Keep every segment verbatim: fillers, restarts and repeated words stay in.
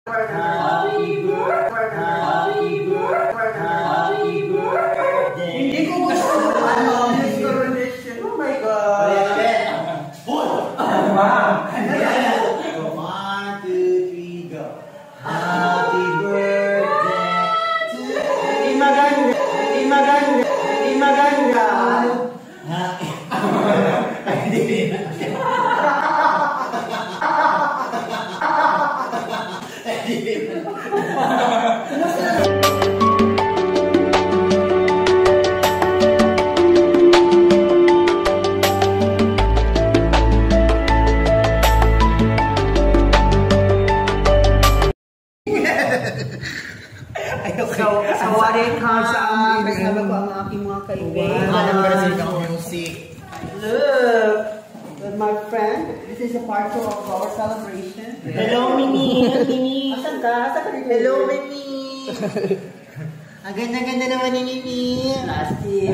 Happy birthday, happy birthday, happy birthday. Hindi ko gusto ano, oh my God. One, two, three, go. Happy birthday to you. Hindi maganda, hindi maganda, hindi maganda. So, so what it comes sa amin, kasama ko ang aking mga kaibigan. Alam ko na sila ng music. Look, with my friend, this is a part two of our celebration. Hello, Mimi. Mimi. Asan ka? Asan ka? Hello, Mimi. Ang ganda-ganda naman ni Mimi. Plastic.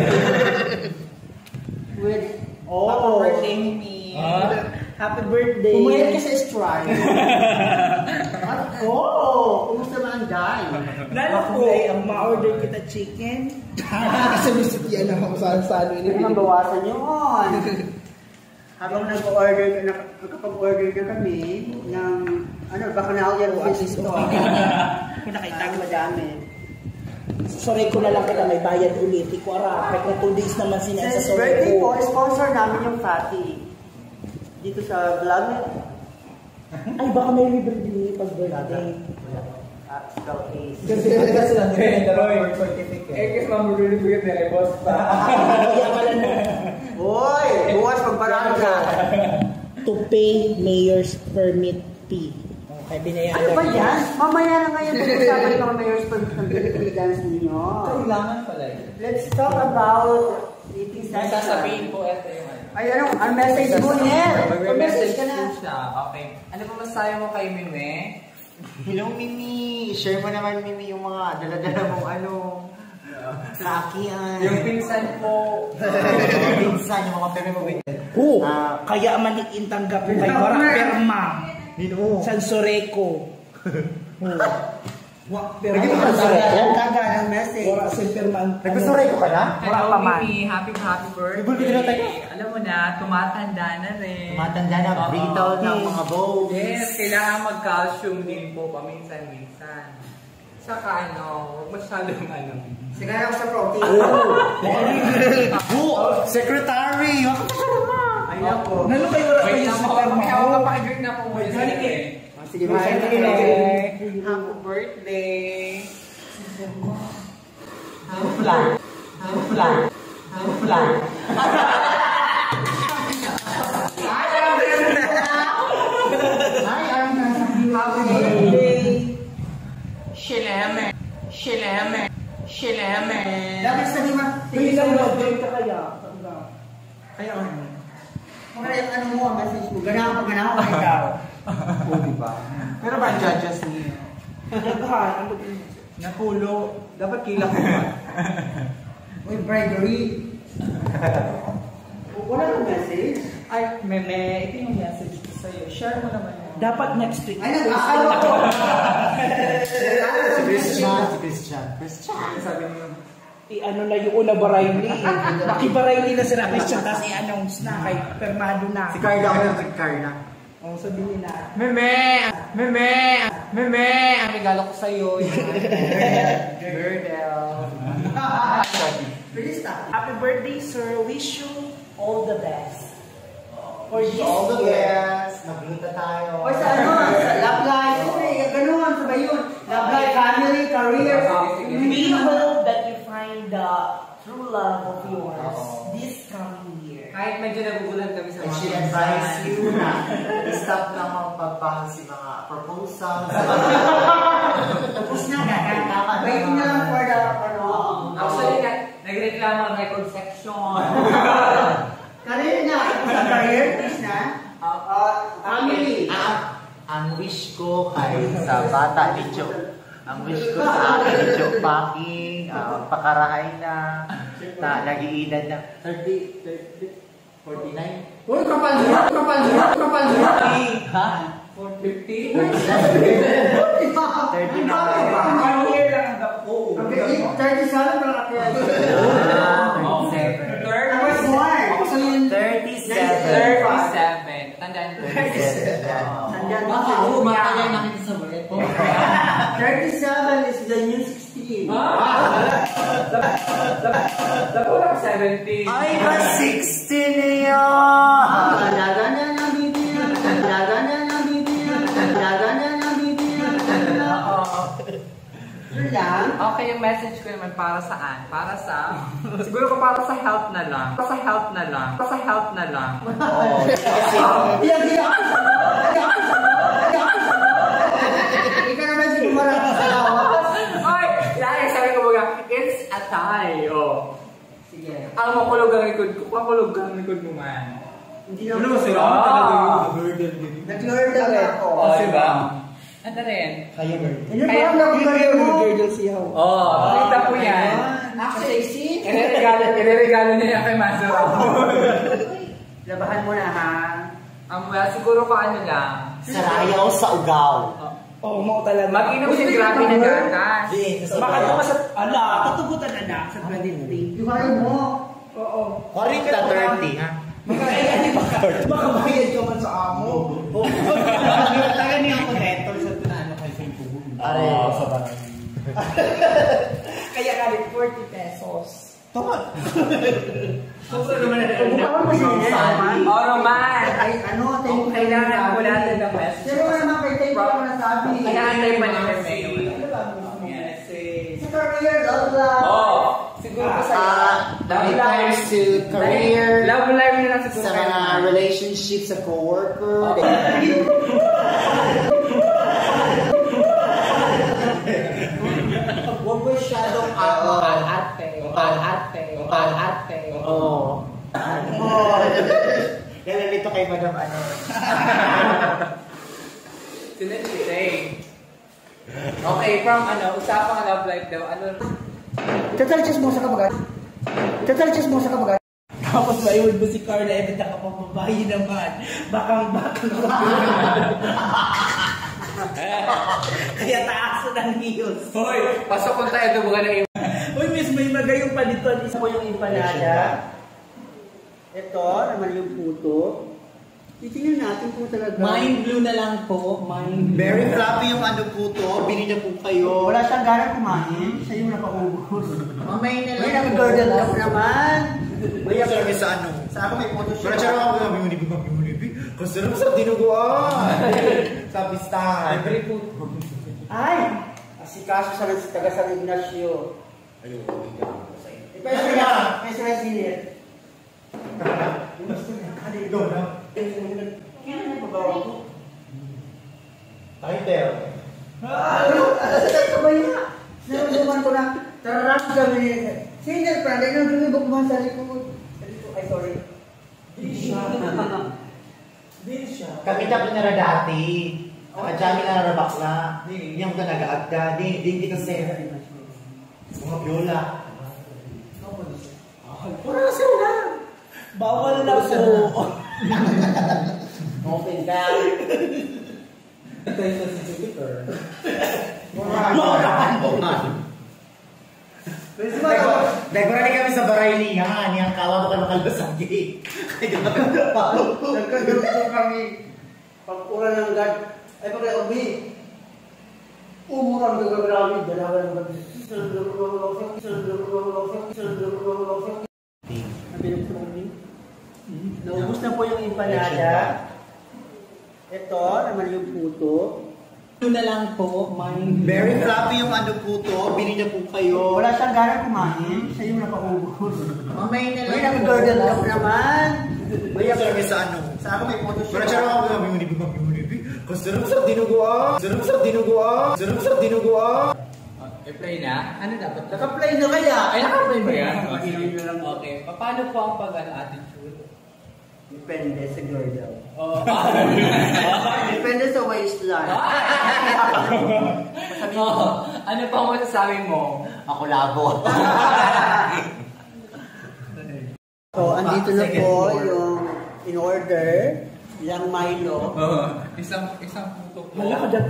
With, oh, happy birthday, Mimi. Happy birthday. Pumayat ka sa strike. Oh, kumusta ba ang dahil? Lalo po, ang ma-order kita chicken. Kasi gusto yan ang makusalo-salo. Hindi naman bawasan yun. Habang nag-order ka, nakapag-order ka kami ng, ano, Bacchanalian fish ito. Kung nakita ko madami. Sorry ko na lang kita may bayad ulit. Iko arapek na two days naman siya sa sorry birthday ko. po, sponsor namin yung Fatty. Dito sa vlog. Ay, baka may libre din pag birthday. Ah, ikaw is. Kasi kasi lang din yung certificate. Eh, kasi mamulili ko yung telebos pa. Kaya pala na. Hoy, buwas pagparaan ka. To pay mayor's permit fee. Okay, binayaran. Ano ba yan? Mamaya na ngayon pag-usapan ng mga mayor's permit ng Philippine dance ninyo. Kailangan pala yun. Let's talk about eating May session. sasabihin po ito yung ano. Ay, ano? Ang message mo, Niel? Mag-message ka na. Siya. Okay. Ano pa masayo mo kay Mimi? Hello, Mimi. Share mo naman, Mimi, yung mga dala-dala mong ano. Lakian. Yung pinsan po. Yung pinsan, yung mga pere mo. Oh, kaya maliin tanggap kay Wara Perma. Dito. San Soreco. Wak Perma. Taga ng message. Wara San Perma. Nagpasoray ko ka na? Hello, Mimi. Happy, happy birthday. Alam mo na, tumatanda na rin. Tumatanda na, brittle ng mga bows. Yes, kailangan mag-calcium din po paminsan-minsan. Saka ano, huwag masyadong ano. Sigara ko sa protein. Oh, secretary! Wakit ka naman! Ay, ako. Nalo kayo wala kayo sa Perma. Kaya ako kapakidrink na po muna. Sige, Happy sige. birthday! Happy flan. Happy flan. Happy flan. Happy birthday! Shileme. Shileme. Shileme. Dapat sa lima. Ilang birthday ka kaya? Kaya ano? Kung ano mo ang message mo, ganahan pa ganahan ka ikaw. Oo, diba? Pero ba ang judges niyo? Naghan, ano ba yun? Napulo. Dapat kila ko ba? Uy, bribery. Wala nang message? Ay, meme, ito yung message ko sa'yo. Share mo naman yun. Dapat next week. Ay, nag-aalo ko. Si Christian. Si Christian. Christian. Sabi niyo. I-ano na yung una Barayli. Makibarayli na sila Christian, tapos i-announce na kay Permado na. Si Carla ako yung si Carla. O, sabihin na. Meme! Meme! Meme! Ang regalo ko sa'yo. Girdle. Happy birthday, sir. Wish you all the best. For this All the year. best. Nagluta tayo. O sa ano? Sa love life. Siyempre, ganoon. Sabay yun. Love life, family, career. We hope that you find the true love of yours this coming year. Kahit medyo nagugulan kami sa And mga she advised you na stop na magpagpahal si mga proposals. Tapos na, kakantama. Waiting na lang for the, ano. Actually, nagreklamo ang record section. Career na. Sa career, please na. Family. Ang wish ko kay sa bata ni Joe. Ang wish ko sa akin ni Joe Packing, pakarahay na, na nag-iedad na thirty, forty-nine. Uy, kapal siya! Kapal siya! Kapal siya! Ha? four fifty? the new sixteen. Nakulang seventeen. Ay, ba sixteen niya? Dalaga niya niya, bibi niya. Dalaga niya niya, bibi niya. Dalaga niya niya, bibi niya. Yun lang. Okay, yung message ko naman para saan? Para sa... Siguro ko para sa health na lang. Para sa health na lang. Para sa health na lang. Oo. Iyak, iyak. Ikaw naman si Kumarang sa lawas. Ay! Lagi sabi ko mga, it's a tie. Oh. Sige. Ang makulog ang likod ko. Makulog ang likod mo man. Hindi naman. Ano ba sila? Talaga yung nag-girdle ako. Oh, diba? Ano rin? Kaya girdle. Hindi pa lang nag-girdle mo. Girdle siya. Oh, kita po yan. Actually, see? Ireregalo, ireregalo niya kay Master. Labahan mo na ha. Ang well, siguro ko ano lang. Sarayaw sa ugaw. Oo, mo talaga. Mag-inom siya grabe na gatas. Makano ka sa... Ala, katugutan na na sa twenty-three. Yung kayo mo. Oo. forty to thirty, ha? Makabayad ka man sa amo. Taga niya ako neto sa tunano kay Singkubo. Are, sa barangay. Kaya ka rin forty pesos. Tama. Sobrang naman na Bukawin mo siya naman. Oo naman. Ay, ano, thank you. Kailangan ko natin ng message. Pero naman kay thank you ako nasabi. Kaya antay pa niya message. Sa career, love love. Oo. Siguro ko sa... When it comes to career, Love life na lang siguro. sa mga relationships sa co-worker, Huwag mo masyadong arte. Arte. Arte. Oo. Yan lang dito kay Madam ano. Sinensitay. Okay, from ano, usapang love life daw, ano... Tatalchis mo sa kabagat. Tatalchis mo sa kabagat. Tapos maiwan mo si Carla, eh, ba't nakapababayi naman? Bakang bakang kaya taas na ng heels. Hoy, pasok kung tayo ito mga na yung... Uy, miss, may magayong paliton. Isa Ito yung empanada. Ito, naman yung puto. Titingnan natin kung talaga. Mind blue na lang po. Mind blue. Very fluffy yung ano po to. Bili na po kayo. Wala siyang ganang kumain. Siya yung nakaubos. Mamay na May lang. nag-girdle ka po naman. May sarap sa ano. Sa ako may puto siya. Pero charot ako ng bimunibi, bimunibi. Kasi naman sa dinuguan. Sa pistahan. Every food. Ay! Asikaso sa taga San Ignacio. Ayun. Ipesa niya. Ipesa niya sinir. Go na. Kaya na pagawa ko. Title. Ano? Asasat ka ba niya? Naramdaman ko na. Tararap kami niya. Sinir pa. Dahil nang lumibok mo sa likod. Sa likod. Ay, sorry. Din siya. Kami tapos na dati. Kajami na narabak na. Yung ka nag-aagda. Di, di kasi. Mga biola. Pura sila na. Bawal na po. Open ka. Ito yung si Jupiter. Dahil marami kami sa baraylihan. Yung kawa mo kayo makalabas ang gate. Kaya Nagkagaluto kami. Pagpura ng God. Ay, pagka Obi. Umurang gagagrabe. Dalawa ng God. Nabilog sa Obi. Naubos na po yung empanada. Ito, naman yung puto. Blue na lang po. Mind blue. very fluffy yung ano po to. Bili na po kayo. Wala siyang ganang kumain. Siya yung nakaubos. Mamay na May lang. nag-girdle ka po naman. May sarap sa ano. Sa ako may puto siya. Pero charot ako ng bimunibi, bimunibi. Kasi naman sa dinuguan. Kasi naman sa dinuguan. Kasi naman sa dinuguan. I-play na? Ano dapat? Naka-play na kaya. Ay, naka-play ba yan? Okay. Okay. Paano po ang pag-attitude? Depende sa girdle. Oh. Depende sa waistline. Oh, ano pa ang masasabi mo? Ako labo. So, andito na Second po floor. yung in order, yung Milo. Oh, isang isang puto po. Hala ka dyan.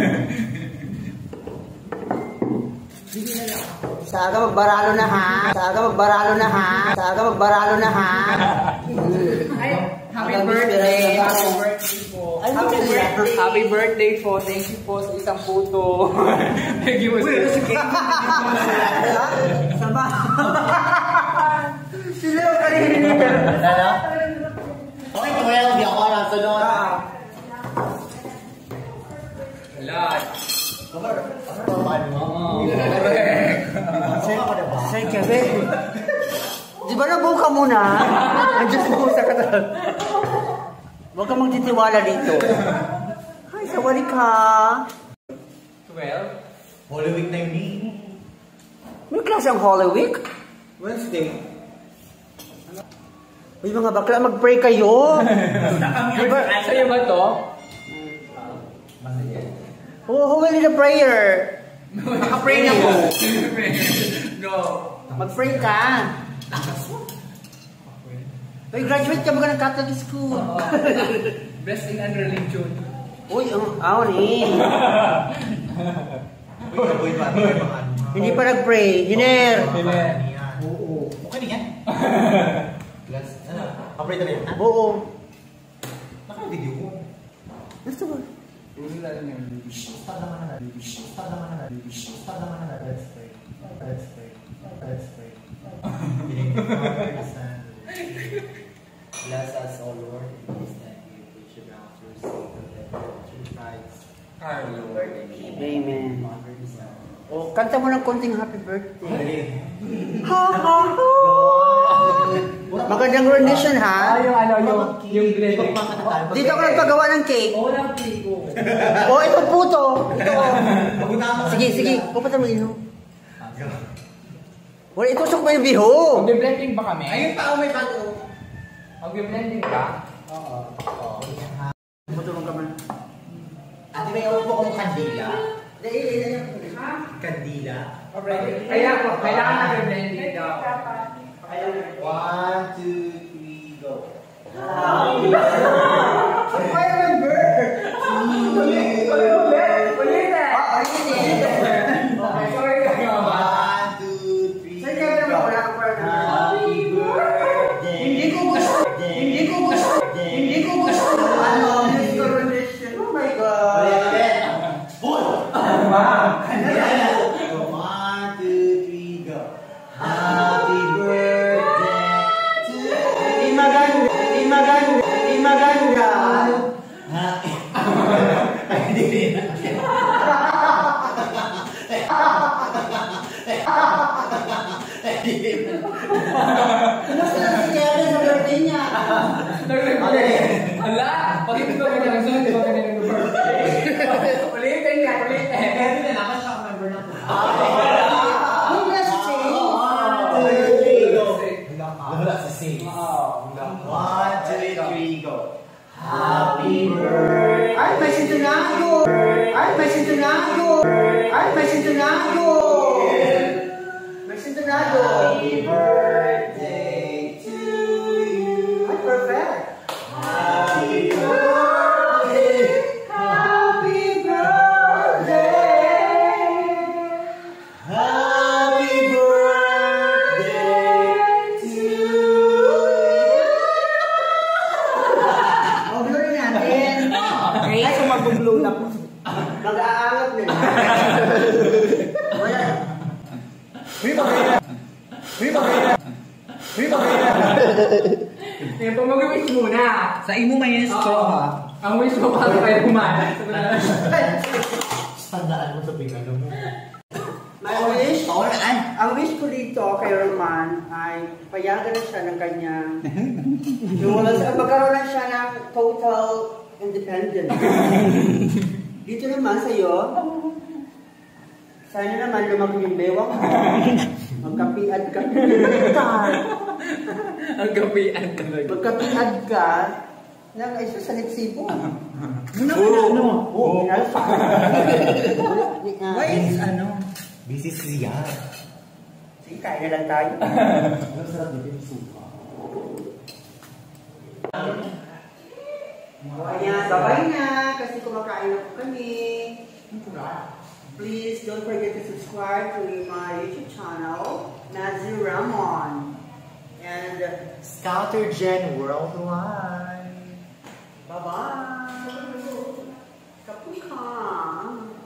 Sa aga magbaralo na ha. Sa aga magbaralo na ha. Sa aga magbaralo na ha. Ay, happy Happy birthday. birthday. Happy birthday po. Ay, Happy birthday. Happy birthday po. Thank you po sa isang puto. Thank you po sa isang Sama. Sila yung kanina. Okay, well, di ako na sunod. Lahat. Sir Kevin. Di ba nabuka mo na? Andiyan po sa katal. Huwag kang magtitiwala dito. Hi, sawali ka. twelve. Holy Week na yun eh. May klase ang Holy Week? Wednesday. Uy, mga bakla, mag-pray kayo. Diba, sa'yo ba to? Who, who will lead a prayer? Maka-pray na po. No. Mag-pray ka. Uy, graduate ka ba ng Catholic school? Blessing and religion. Uy, ang aon eh. Hindi pa nag-pray. Hiner. Oo. Okay na yan. Plus, ano? Kapray na rin. Oo. Naka-video ko. Gusto mo? Start naman na natin. Start naman na natin. Start naman na natin. Let's pray. Let's pray. Let's pray. Bless us, O Lord, in this time we preach about your Savior, through Christ, our Lord. Amen. O, kanta mo ng konting happy birthday. Ha, ha, ha. Magandang rendition, ha? Yung ano, yung, yung blend. Dito ako nagpagawa ng cake. Oo, ng pigo. O, ito puto. Ito. Sige, sige. Pupunta mo ino. Wala, itusok mo yung bihog. Mag-blending ba kami? Ayun pa, may bago. Mag-blending ka? Oo. Matulong ka man. Ate, may upo kong kandila. Ha? Kandila. Kaya ko, kailangan na mag-blending daw. One, two, three, go. Happy birthday! Ulit eh! Okay, sorry ka. One, two, three, Sir Kevin, wala ka pa. Happy birthday. Hindi ko gusto. Hindi ko gusto. Hindi ko gusto. Ano? Mister Rendition. Oh my God. One, two, three, go. Happy birthday to you. Di maganda. Di maganda. Di maganda. Ay, hindi rin. Kumusta na si Kevin sa birthday niya? Hala! Pag-ibig ko ka ng sunod, di ba ka na nag-birthday? Ulitin ka, ulitin. Kevin na naman siya member na po. Ang blessing. Wala si Sing. One, two, three, go. Happy birthday. Ay, may sintunado. Ay, may sintunado. Ay, may sintunado. May sintunado. Happy birthday to you. Ay, perfect. Happy birthday. Happy birthday. Happy birthday to you. O, blow natin. Okay, so mag-blow na po. Mag-aangat nila. Wala. Uy, maganda. Uy, maganda. Uy, maganda. Ngayon po mag-wish muna. Sa imo man yan straw ha. Ang wish mo pa kayo kumain. Tandaan mo sa pingano mo. My wish, ang wish ko dito kay Roman ay payagan na siya ng kanyang yung wala siya, magkaroon na siya ng total independence. Dito naman sa'yo, sana naman lumaki yung bewang mo. Magkapiad ka. Ang gabian talaga. Magkapiad ka. Nang isa sa liksipo. Ano na ano? Oo, inalfa. Why is ano? Busy siya. Sige, kain na lang tayo. Ano sarap dito yung suka? O, ayan, babay na. Kasi kumakain na po kami. Please don't forget to subscribe to my YouTube channel, Nazi Ramon. And Scouter Gen Worldwide. bye-bye. Come.